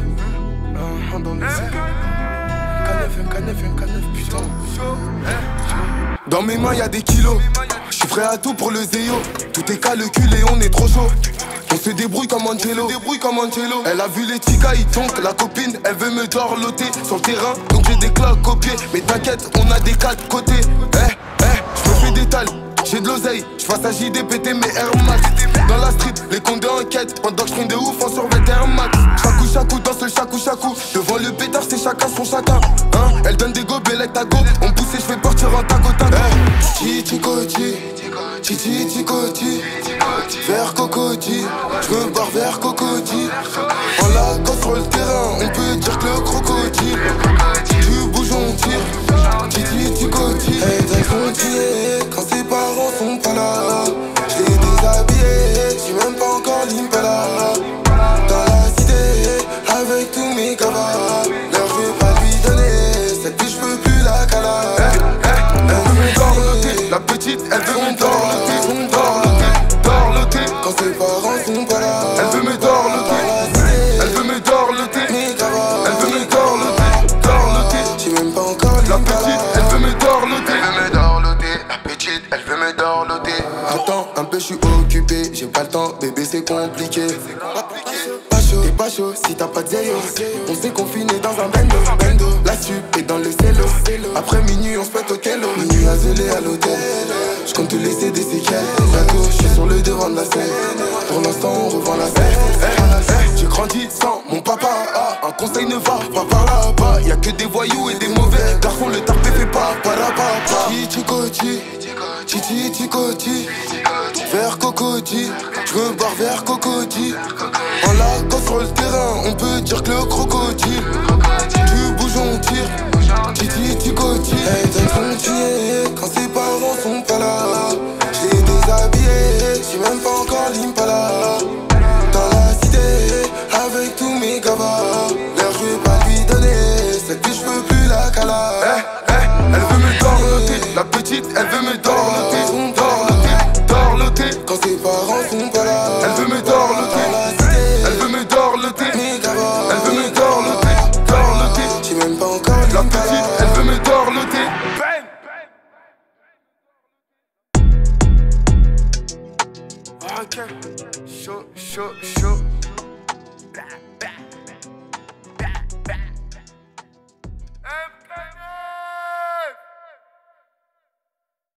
Dans les airs. MK9, putain. Dans mes mains y'a des kilos. J'suis prêt à tout pour le zéo. Tout est calculé, on est trop chaud. On se débrouille comme Angelo. Elle a vu les chicas, ils tombent. La copine, elle veut me dorloter sur le terrain. Donc j'ai des cloques au pied. Mais t'inquiète, on a des quatre côtés. J'me fais des tales, j'ai de l'oseille. J'fasse à JDPT mes Air Max. Dans la street, les comptes enquête. Pendant que j'prends de ouf en survêt Air Max. Chakou dans ce chakou. Devant le pétard, c'est chacun son chacun. Elle donne des gobelettes à go. On pousse et j'fais partir en taco. Titi-koti, vers Cocody. J'me barre vers Cocody. En la cosse sur le terrain, on peut dire que le crocodile. Tu bouges, on tire. Titi-koti. Elle donne son billet quand ses parents sont pas là. J'l'ai déshabillé, j'suis même pas encore l'impala. Dans la cité, avec tous mes cavas. Leur je vais pas lui donner, cette biche j'peux plus la caler. Elle veut me dorloter, la petite, elle veut me dorloter. Quand ses parents sont pas là. Elle veut me dorloter, elle veut me dorloter. Elle veut me dorloter. J'ai même pas encore la petite, elle veut me dorloter. Elle veut me dorloter, la petite, elle veut me dorloter. Attends, un peu j'suis occupé, j'ai pas le temps, bébé c'est compliqué. T'es pas chaud si t'as pas de zéro. On s'est confiné dans un bendo. La sup est dans le cello. Après minuit on se pète au kello. Minuit isolé à l'hôtel. J'compte te laisser des séquelles. Bientôt j'suis sur le devant de la scène. Pour l'instant on revend la scène. J'ai grandi sans mon papa. Un conseil ne va pas par là-bas. Y'a que des voyous et des mauvais garçons. Le tarpé fait pas parapapa. Titi-koti, vers Cocody. J'me barre vers Cocody. En la cosse sur le terrain, on peut dire que le crocodile. Tu bouges, on tire. Titi-koti. Elle donne son billet quand ses parents sont pas là. J'l'ai déshabillé, j'suis même pas encore l'impala. Dans la cité, avec tous mes gavas.